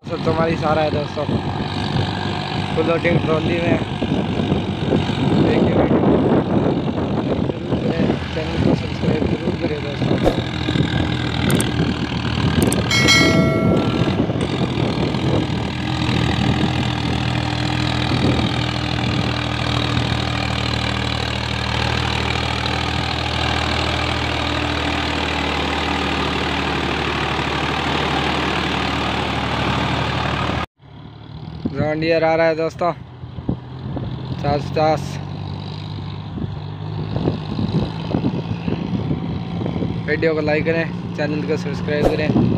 सब तुम्हारी सारा है दोस्तों, फुल लोडिंग ट्रॉली में। देखिए वीडियो जरूर करें, चैनल को सब्सक्राइब जरूर करें दोस्तों। जॉन डियर आ रहा है दोस्तों 450। वीडियो को लाइक करें, चैनल को सब्सक्राइब करें।